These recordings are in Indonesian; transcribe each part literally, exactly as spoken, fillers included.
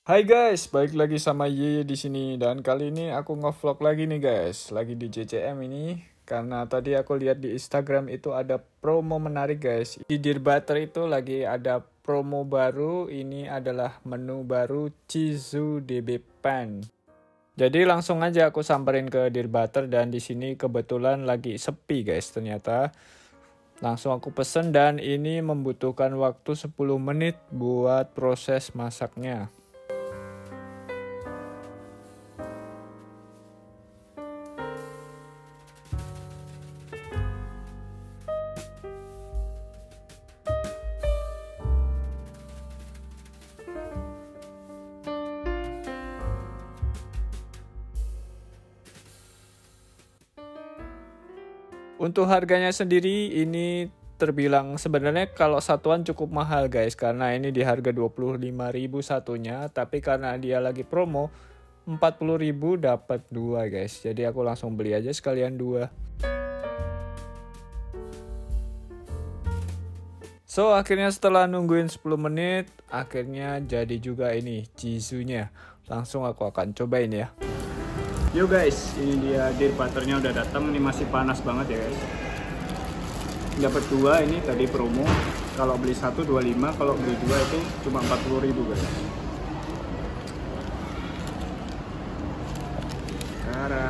Hai guys, balik lagi sama Ye di sini dan kali ini aku nge-vlog lagi nih guys, lagi di J C M ini karena tadi aku lihat di Instagram itu ada promo menarik guys. Di Dear Butter itu lagi ada promo baru, ini adalah menu baru Chizu D B Pan. Jadi langsung aja aku samperin ke Dear Butter dan di sini kebetulan lagi sepi guys ternyata. Langsung aku pesen dan ini membutuhkan waktu sepuluh menit buat proses masaknya. Untuk harganya sendiri ini terbilang sebenarnya kalau satuan cukup mahal guys, karena ini di harga dua puluh lima ribu satunya, tapi karena dia lagi promo empat puluh ribu dapat dua guys. Jadi aku langsung beli aja sekalian dua. So akhirnya setelah nungguin sepuluh menit, akhirnya jadi juga ini Chizunya. Langsung aku akan cobain ya. Yo guys, ini dia Dear Butternya udah datang. Ini masih panas banget ya guys. Dapat dua, ini tadi promo. Kalau beli satu dua puluh lima, kalau beli dua itu cuma empat puluh ribu guys. Tara.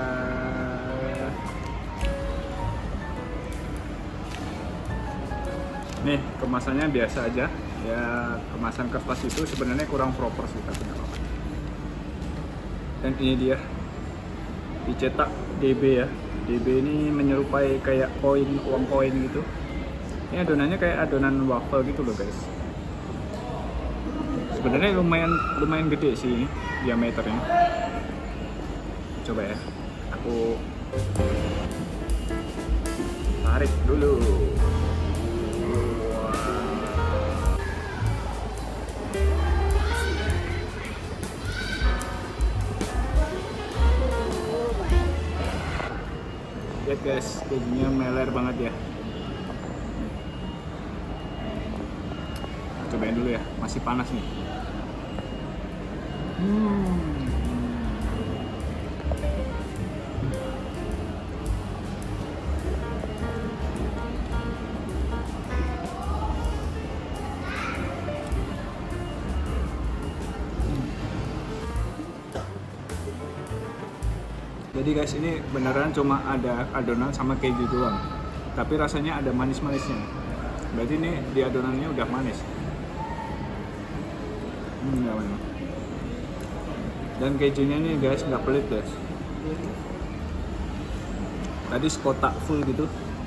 Nih kemasannya biasa aja. Ya kemasan kertas itu sebenarnya kurang proper sih, tapi nggak apa-apa. Dan ini dia. Dicetak D B ya. D B ini menyerupai kayak koin, uang koin gitu. Ini adonannya kayak adonan waffle gitu loh guys. Sebenarnya lumayan lumayan gede sih diameternya. Coba ya, aku tarik dulu. Lihat guys, kejunya meler banget ya. Cobain dulu ya, masih panas nih. Hmm. Jadi guys, ini beneran cuma ada adonan sama keju doang, tapi rasanya ada manis-manisnya. Berarti ini di adonannya udah manis. Hmm, gak manis. Dan kejunya nih guys nggak pelit guys. Tadi sekotak full gitu,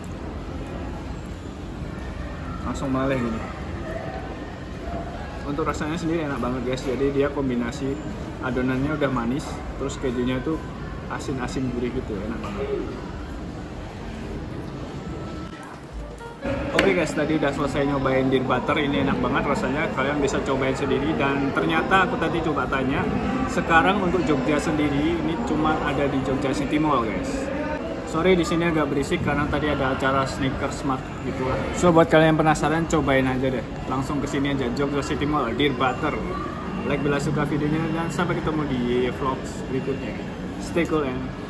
langsung meleleh gini. Untuk rasanya sendiri enak banget guys. Jadi dia kombinasi adonannya udah manis, terus kejunya tuh asin-asin gurih gitu, enak banget. Oke guys, tadi udah selesai nyobain Dear Butter. Ini enak banget rasanya, kalian bisa cobain sendiri. Dan ternyata aku tadi coba tanya, sekarang untuk Jogja sendiri ini cuma ada di Jogja City Mall guys. Sorry di sini agak berisik karena tadi ada acara sneakers mart gitu lah. So buat kalian yang penasaran, cobain aja deh, langsung kesini aja, Jogja City Mall, Dear Butter. Like bila suka videonya dan sampai ketemu di vlogs berikutnya. Stay cool and